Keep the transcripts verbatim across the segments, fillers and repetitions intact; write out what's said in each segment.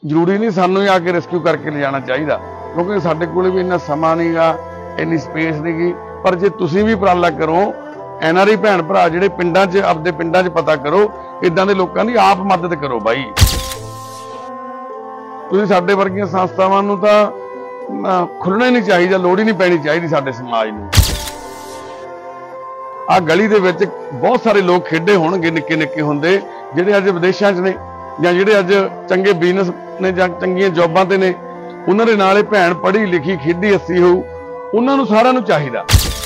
ਜ਼ਰੂਰੀ नहीं सानू ही आके रेस्क्यू करके ले जाना चाहिए, क्योंकि साडे कोल भी इन्ना समा नहीं गा, इन्नी स्पेस नहीं गी। पर जे तुसीं भी उपराला करो, एन आर आई भैन भरा जिहड़े पिंडां 'च आपदे पिंडां 'च पता करो, इदां दे लोकां दी आप मदद करो बाई। तुसीं साडे वर्गीआं संस्थावां नूं तां खुलना ही नहीं चाहिए, लोड़ ही नहीं पैनी चाहिए साडे समाज नूं। आ गली दे विच बहुत सारे लोग खेडे होणगे निक्के निक्के हुंदे, जिहड़े अज विदेशां 'च ने ਜਾਂ ਜਿਹੜੇ ਅੱਜ ਚੰਗੇ ਬਿਜ਼ਨਸ ਨੇ ਜਾਂ ਚੰਗੀਆਂ ਜੌਬਾਂ ਤੇ ਨੇ, ਉਹਨਾਂ ਦੇ ਨਾਲ ਇਹ ਭੈਣ ਪੜ੍ਹੀ ਲਿਖੀ ਖੇਡੀ ਹੱਸੀ ਹੋਊ, ਉਹਨਾਂ ਨੂੰ ਸਾਰਿਆਂ ਨੂੰ ਚਾਹੀਦਾ।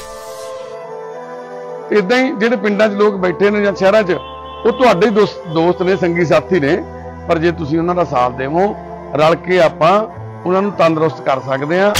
ਇਦਾਂ ਹੀ ਜਿਹੜੇ ਪਿੰਡਾਂ 'ਚ ਲੋਕ ਬੈਠੇ ਨੇ ਜਾਂ ਸ਼ਹਿਰਾਂ 'ਚ, ਉਹ ਤੁਹਾਡੇ ਦੋਸਤ ਨੇ, ਸੰਗੀ ਸਾਥੀ ਨੇ, ਪਰ ਜੇ ਤੁਸੀਂ ਉਹਨਾਂ ਦਾ ਸਾਥ ਦੇਵੋ, ਰਲ ਕੇ ਆਪਾਂ ਉਹਨਾਂ ਨੂੰ ਤੰਦਰੁਸਤ ਕਰ ਸਕਦੇ ਹਾਂ।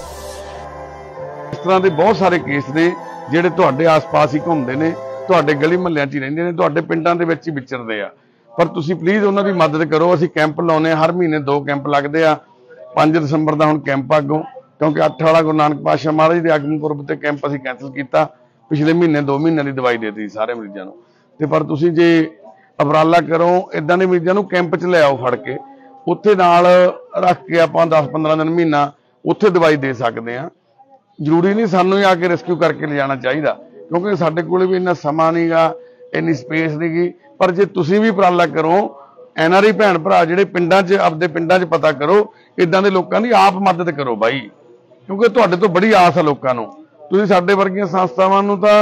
ਇਸ ਤਰ੍ਹਾਂ ਦੇ ਬਹੁਤ ਸਾਰੇ ਕੇਸ ਨੇ ਜਿਹੜੇ ਤੁਹਾਡੇ ਆਸ-ਪਾਸ ਹੀ ਘੁੰਮਦੇ ਨੇ, ਤੁਹਾਡੇ ਗਲੀ ਮੁਹੱਲਿਆਂ 'ਚ ਹੀ ਰਹਿੰਦੇ ਨੇ, ਤੁਹਾਡੇ ਪਿੰਡਾਂ ਦੇ ਵਿੱਚ ਹੀ ਵਿਚਰਦੇ ਆ। पर तुसीं प्लीज़ उन्हां दी मदद करो। असीं कैंप लाउने हर महीने दो कैंप लगदे आ। पांच दिसंबर का हुण कैंप अगों, क्योंकि अठ वाला गुरु नानक पातशाह महाराज दे आगमन पुरब ते कैंप असीं कैंसल कीता। पिछले महीने दो महीनों की दवाई देती सारे मरीजों नूं, ते पर तुसीं जे उपराला करो, इदां दे मरीजों नूं कैंप च ले आओ फड़ के, उत्थे नाल रख के आपां दस पंद्रह दिन महीना उत्थे दवाई दे सकदे आ। जरूरी नहीं सानूं ही आके रेस्क्यू करके ले जाना चाहिए, क्योंकि साडे कोल भी इन्ना समा नहीं गा, इन्नी स्पेस नहीं गी। पर जे तुसीं भी उपराला करो, एन आर आई भैन भरा जिहड़े पिंडां 'च आपदे पिंडां 'च पता करो, इदां दे लोकां दी आप मदद करो बाई, क्योंकि तुहाडे तो बड़ी आस है लोकां नूं। तुसीं साडे वर्गीआं संस्थावां नूं तां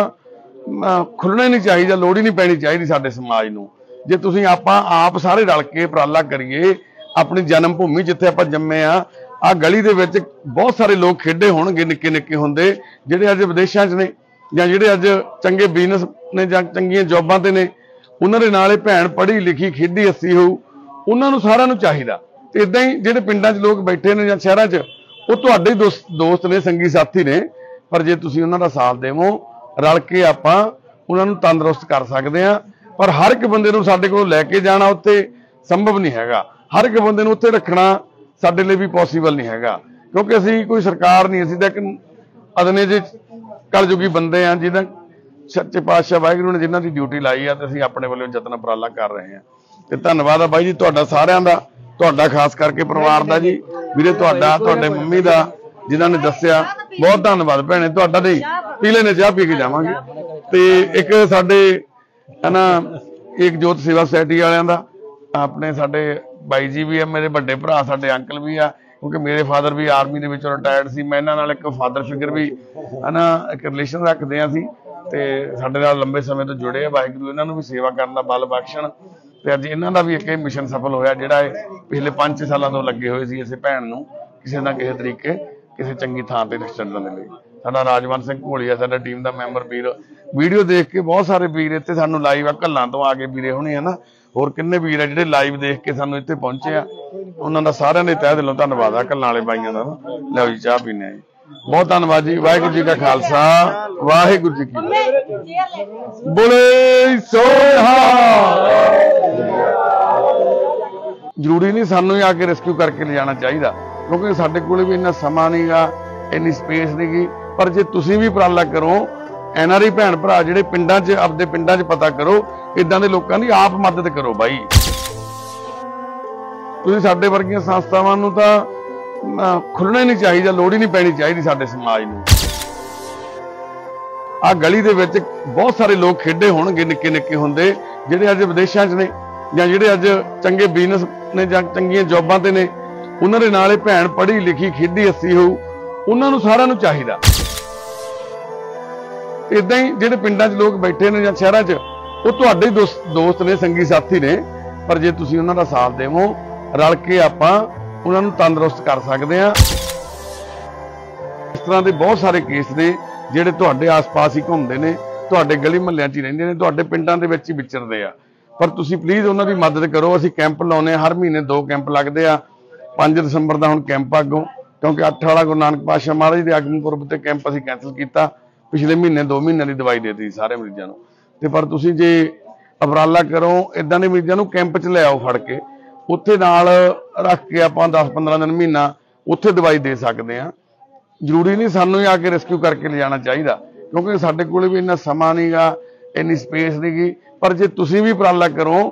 खुलना ही नहीं चाहिए, लोड़ ही नहीं पैनी चाहिए साडे समाज नूं। जे तुसीं आपां आप सारे रल के उपराला करिए, अपनी जन्म भूमि जिथे आपां जम्मे आ, आ गली दे विच बहुत सारे लोग खेडे होणगे निक्के निक्के हुंदे, जिहड़े अज विदेशां 'च ने ਜਾਂ ਜਿਹੜੇ ਅੱਜ ਚੰਗੇ ਬਿਜ਼ਨਸ ਨੇ ਜਾਂ ਚੰਗੀਆਂ ਜੌਬਾਂ ਤੇ ਨੇ, ਉਹਨਾਂ ਦੇ ਨਾਲ ਇਹ ਭੈਣ ਪੜ੍ਹੀ ਲਿਖੀ ਖੇਡੀ ਹੱਸੀ ਹੋਊ, ਉਹਨਾਂ ਨੂੰ ਸਾਰਿਆਂ ਨੂੰ ਚਾਹੀਦਾ। ਤੇ ਇਦਾਂ ਹੀ ਜਿਹੜੇ ਪਿੰਡਾਂ 'ਚ ਲੋਕ ਬੈਠੇ ਨੇ ਜਾਂ ਸ਼ਹਿਰਾਂ 'ਚ, ਉਹ ਤੁਹਾਡੇ ਦੋਸਤ ਨੇ, ਸੰਗੀ ਸਾਥੀ ਨੇ, ਪਰ ਜੇ ਤੁਸੀਂ ਉਹਨਾਂ ਦਾ ਸਾਥ ਦੇਵੋ, ਰਲ ਕੇ ਆਪਾਂ ਉਹਨਾਂ ਨੂੰ ਤੰਦਰੁਸਤ ਕਰ ਸਕਦੇ ਹਾਂ। ਪਰ ਹਰ ਇੱਕ ਬੰਦੇ ਨੂੰ ਸਾਡੇ ਕੋਲ ਲੈ ਕੇ ਜਾਣਾ ਉੱਥੇ ਸੰਭਵ ਨਹੀਂ ਹੈਗਾ, ਹਰ ਇੱਕ ਬੰਦੇ ਨੂੰ ਉੱਥੇ ਰੱਖਣਾ ਸਾਡੇ ਲਈ ਵੀ ਪੋਸੀਬਲ ਨਹੀਂ ਹੈਗਾ, ਕਿਉਂਕਿ ਅਸੀਂ ਕੋਈ ਸਰਕਾਰ ਨਹੀਂ, ਅਸੀਂ ਤਾਂ ਇੱਕ ਅਦਨੇ ਜਿਹੇ कलयुगी बंदे हैं, जिन्हें सच्चे पातशाह वाहिगुरू ने जिन्हां दी ड्यूटी लाई है, तो असीं अपने वालों यतन उपराला कर रहे हैं। तो धन्नवाद है बाई जी तुहाडा सारिआं दा, तुहाडा खास करके परिवार दा जी, वीरे तुहाडा, तुहाडे मम्मी दा जिन्हां ने दस्सिया, बहुत धन्नवाद भैणे तुहाडा। दे पी लेने चाह पी के जावांगे। ते एक साडे है ना एक जोत सेवा सोसाइटी वालिआं दा अपने साडे बाई जी भी है, मेरे वड्डे भरा साडे अंकल भी आ, क्योंकि मेरे फादर भी आर्मी के विचों रिटायर्ड सी, मैं इन्हां नाल एक फादर फिगर भी है ना एक रिलेशन रखते हैं असीं, ते साडे नाल लंबे समय तो जुड़े आ। वाहिगुरू इन्हां नूं भी सेवा करन दा बल बख्शण, ते अज इन्हां दा भी एक मिशन सफल होया, जिहड़ा पिछले पांच छे सालां तो लगे हुए सी इसे भैण नूं किसी ना किसी तरीके किसी चंगी थां ते छड्डण दे लई। साडा राजवंत सिंह घोलिया साडा टीम का मैंबर वीर, वीडियो देख के बहुत सारे वीर इत्थे सानूं लाइव आ घल्लां तो आ के वीरे होणे है ना, होर किन्ने वीर है जिहड़े लाइव देख के सानूं इत्थे पहुंचे आ, उन्हां दा सारिआं दे तहे दिलों धन्नवाद आ। घल्लां वाले बाईआं दा लिआओ जी चाह पीने जी, बहुत धन्नवाद जी। वाहिगुरू जी का खालसा, वाहिगुरू जी की बोले सोहा। जरूरी नहीं सानूं ही आके रेस्क्यू करके ले जाना चाहिए, क्योंकि साडे कोल भी इन्ना समा नहीं गा, इन्नी स्पेस नहीं गी। पर जे तुसीं भी उपराला करो, एन आर आई भैन भरा जिहड़े पिंडां 'च आपदे पिंडां 'च पता करो, इदां दे लोकां दी आप मदद करो बाई। तुसीं साडे वर्गीआं संस्थावां नूं तां खुलना ही नहीं चाहिए, लोड़ ही नहीं पैनी चाहिए साडे समाज नूं। आ गली दे विच बहुत सारे लोग खेडे होणगे निक्के निक्के हुंदे, जिहड़े अज विदेशां 'च ने ਜਾਂ ਜਿਹੜੇ ਅੱਜ ਚੰਗੇ ਬਿਜ਼ਨਸ ਨੇ ਜਾਂ ਚੰਗੀਆਂ ਜੌਬਾਂ ਤੇ ਨੇ, ਉਹਨਾਂ ਦੇ ਨਾਲ ਇਹ ਭੈਣ ਪੜ੍ਹੀ ਲਿਖੀ ਖੇਡੀ ਹੱਸੀ ਹੋਊ, ਉਹਨਾਂ ਨੂੰ ਸਾਰਿਆਂ ਨੂੰ ਚਾਹੀਦਾ। ਇਦਾਂ ਹੀ ਜਿਹੜੇ ਪਿੰਡਾਂ 'ਚ ਲੋਕ ਬੈਠੇ ਨੇ ਜਾਂ ਸ਼ਹਿਰਾਂ 'ਚ, ਉਹ ਤੁਹਾਡੇ ਦੋਸਤ ਨੇ, ਸੰਗੀ ਸਾਥੀ ਨੇ, ਪਰ ਜੇ ਤੁਸੀਂ ਉਹਨਾਂ ਦਾ ਸਾਥ ਦੇਵੋ, ਰਲ ਕੇ ਆਪਾਂ ਉਹਨਾਂ ਨੂੰ ਤੰਦਰੁਸਤ ਕਰ ਸਕਦੇ ਹਾਂ। ਇਸ ਤਰ੍ਹਾਂ ਦੇ ਬਹੁਤ ਸਾਰੇ ਕੇਸ ਨੇ ਜਿਹੜੇ ਤੁਹਾਡੇ ਆਸ-ਪਾਸ ਹੀ ਘੁੰਮਦੇ ਨੇ, ਤੁਹਾਡੇ ਗਲੀ ਮੁਹੱਲਿਆਂ 'ਚ ਹੀ ਰਹਿੰਦੇ ਨੇ, ਤੁਹਾਡੇ ਪਿੰਡਾਂ ਦੇ ਵਿੱਚ ਹੀ ਵਿਚਰਦੇ ਆ। पर तुसीं प्लीज़ उन्हां दी मदद करो। असीं कैंप लाउने हर महीने दो कैंप लगदे आ। पांच दिसंबर का हुण कैंप अगों, क्योंकि अठ वाला गुरु नानक पातशाह महाराज दे आगमन पुरब ते कैंप असीं कैंसल कीता। पिछले महीने दो महीनों की दवाई देती सारे मरीजों नूं, ते पर तुसीं जे उपराला करो, इदां दे मरीजों नूं कैंप च ले आओ फड़ के, उत्थे नाल रख के आपां दस पंद्रह दिन महीना उत्थे दवाई दे सकते हैं। जरूरी नहीं सानूं ही आके रेस्क्यू करके ले जाना चाहिए, क्योंकि साडे कोल भी इन्ना समा नहीं गा, इन्नी स्पेस नहीं गी। पर जे तुसीं भी उपराला करो,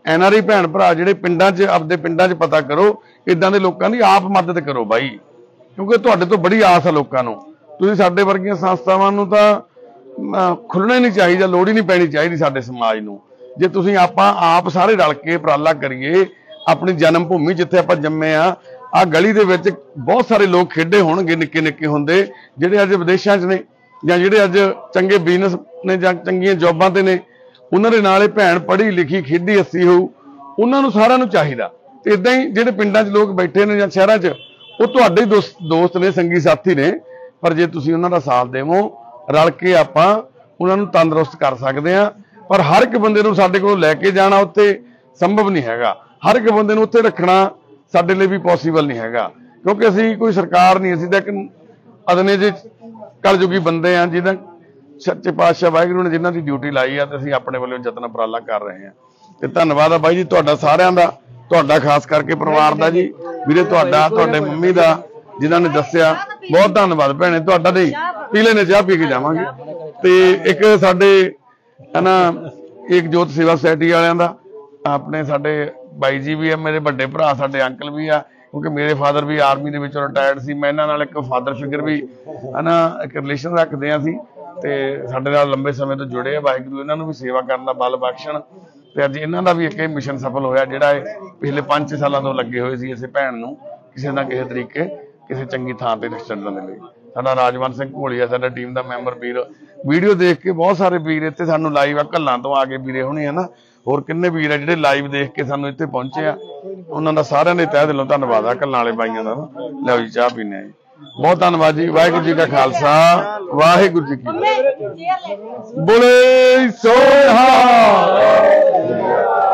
एन आर आई भैन भरा जिहड़े पिंडां 'च आपदे पिंडां 'च पता करो, इदां दे लोकां दी आप मदद करो बाई, क्योंकि तुहाडे तो बड़ी आस है लोकां नूं। तुसीं साडे वर्गीआं संस्थावां नूं तां खुੱਲਣਾ ही नहीं चाहिए, लोड़ ही नहीं पैनी चाहिए साडे समाज नूं। जे तुसीं आपां आप सारे रल के उपराला करिए, अपनी जन्म भूमि जिथे आपां जम्मे आ, आ गली दे विच बहुत सारे लोग खेडे होणगे निक्के निक्के हुंदे जिहड़े अज विदेशां 'च ने जां जिहड़े अज चंगे बिजनस ने जां चंगीआं जॉबां ते ने, उन्हां दे नाल भैन पढ़ी लिखी खेडी हस्सी होऊ, उन्हां नूं सारिआं नूं चाहीदा। ते इदां ही जिहड़े पिंडां 'च लोग बैठे ने जां शहरां 'च, ਉਹ ਤੁਹਾਡੇ ਦੋਸਤ ਦੋਸਤ ਨੇ, ਸੰਗੀ ਸਾਥੀ ਨੇ, ਪਰ ਜੇ ਤੁਸੀਂ ਉਹਨਾਂ ਦਾ ਸਾਥ ਦੇਵੋ, ਰਲ ਕੇ ਆਪਾਂ ਉਹਨਾਂ ਨੂੰ ਤੰਦਰੁਸਤ ਕਰ ਸਕਦੇ ਆ। ਪਰ ਹਰ ਇੱਕ ਬੰਦੇ ਨੂੰ ਸਾਡੇ ਕੋਲ ਲੈ ਕੇ ਜਾਣਾ ਉੱਥੇ ਸੰਭਵ ਨਹੀਂ ਹੈਗਾ, ਹਰ ਇੱਕ ਬੰਦੇ ਨੂੰ ਉੱਥੇ ਰੱਖਣਾ ਸਾਡੇ ਲਈ ਵੀ ਪੋਸੀਬਲ ਨਹੀਂ ਹੈਗਾ, ਕਿਉਂਕਿ ਅਸੀਂ ਕੋਈ ਸਰਕਾਰ ਨਹੀਂ, ਅਸੀਂ ਤਾਂ ਇੱਕ ਅਦਨੇ ਜਿਹੇ ਕਲਯੁਗੀ ਬੰਦੇ ਆ ਜਿਹਦਾ ਸੱਚੇ ਪਾਤਸ਼ਾਹ ਵਾਹਿਗੁਰੂ ਨੇ ਜਿਨ੍ਹਾਂ ਦੀ ਡਿਊਟੀ ਲਾਈ ਆ, ਤੇ ਅਸੀਂ ਆਪਣੇ ਵੱਲੋਂ ਯਤਨ ਉਪਰਾਲਾ ਕਰ ਰਹੇ ਹਾਂ। ਤੇ ਧੰਨਵਾਦ ਆ ਬਾਈ ਜੀ ਤੁਹਾਡਾ ਸਾਰਿਆਂ ਦਾ, ਤੁਹਾਡਾ ਖਾਸ ਕਰਕੇ ਪਰਿਵਾਰ ਦਾ ਜੀ, ਵੀਰੇ ਤੁਹਾਡਾ, ਤੁਹਾਡੇ ਮੰਮੀ ਦਾ ਜਿਨ੍ਹਾਂ ਨੇ ਦੱਸਿਆ, ਬਹੁਤ ਧੰਨਵਾਦ ਭੈਣੇ ਤੁਹਾਡਾ। ਨਹੀਂ ਪੀ ਲੈਣੇ, ਚਾਹ ਪੀ ਕੇ ਜਾਵਾਂਗੇ। ਤੇ ਇੱਕ ਸਾਡੇ ਹੈ ਨਾ ਇੱਕ ਜੋਤ ਸੇਵਾ ਸੁਸਾਇਟੀ ਵਾਲਿਆਂ ਦਾ ਆਪਣੇ ਸਾਡੇ ਬਾਈ ਜੀ ਵੀ ਆ, ਮੇਰੇ ਵੱਡੇ ਭਰਾ ਸਾਡੇ ਅੰਕਲ ਵੀ ਆ, ਕਿਉਂਕਿ ਮੇਰੇ ਫਾਦਰ ਵੀ ਆਰਮੀ ਦੇ ਵਿੱਚੋਂ ਰਿਟਾਇਰਡ ਸੀ। ਮੈਂ ਇਹਨਾਂ ਨਾਲ ਇੱਕ ਫਾਦਰ ਫਿਗਰ ਵੀ ਹੈ ਨਾ ਇੱਕ ਰਿਲੇਸ਼ਨ ਰੱਖਦੇ ਹਾਂ ਅਸੀਂ, ਤੇ ਸਾਡੇ ਨਾਲ ਲੰਬੇ ਸਮੇਂ ਤੋਂ ਜੁੜੇ ਆ। ਵਾਹਿਗੁਰੂ ਇਹਨਾਂ ਨੂੰ ਵੀ ਸੇਵਾ ਕਰਨ ਦਾ ਬਲ ਬਖਸ਼ਣ। ਤੇ ਅੱਜ ਇਹਨਾਂ ਦਾ ਵੀ ਇੱਕ ਇਹ ਮਿਸ਼ਨ ਸਫਲ ਹੋਇਆ, ਜਿਹੜਾ ਇਹ ਪਿਛਲੇ ਪੰਜ ਛੇ ਸਾਲਾਂ ਤੋਂ ਲੱਗੇ ਹੋਏ ਸੀ ਇਸੇ ਭੈਣ ਨੂੰ ਕਿਸੇ ਨਾ ਕਿਸੇ ਤਰੀਕੇ ਕਿਸੇ ਚੰਗੀ ਥਾਂ ਤੇ ਛੱਡਣ ਦੇ ਲਈ। ਸਾਡਾ ਰਾਜਵੰਤ ਸਿੰਘ ਘੋਲੀਆ ਸਾਡਾ ਟੀਮ ਦਾ ਮੈਂਬਰ ਵੀਰ, ਵੀਡੀਓ ਦੇਖ ਕੇ ਬਹੁਤ ਸਾਰੇ ਵੀਰ ਇੱਥੇ ਸਾਨੂੰ ਲਾਈਵ ਆ ਘੱਲਾਂ ਤੋਂ ਆ ਕੇ ਵੀਰੇ ਹੋਣੇ ਆ ਨਾ, ਹੋਰ ਕਿੰਨੇ ਵੀਰ ਆ ਜਿਹੜੇ ਲਾਈਵ ਦੇਖ ਕੇ ਸਾਨੂੰ ਇੱਥੇ ਪਹੁੰਚੇ ਆ, ਉਹਨਾਂ ਦਾ ਸਾਰਿਆਂ ਦੇ ਤਹਿ ਦਿਲੋਂ ਧੰਨਵਾਦ ਆ ਘੱਲਾਂ ਵਾਲੇ ਬਾਈਆਂ ਦਾ। ਲਓ ਜੀ ਚਾਹ ਪੀਨੇ ਆ ਜੀ, ਬਹੁਤ ਧੰਨਵਾਦ ਜੀ। ਵਾਹਿਗੁਰੂ ਜੀ ਕਾ ਖਾਲਸਾ, ਵਾਹਿਗੁਰੂ ਜੀ ਕੀ ਫਤਿਹ। ਬੋਲੇ ਸੋ ਨਿਹਾਲ।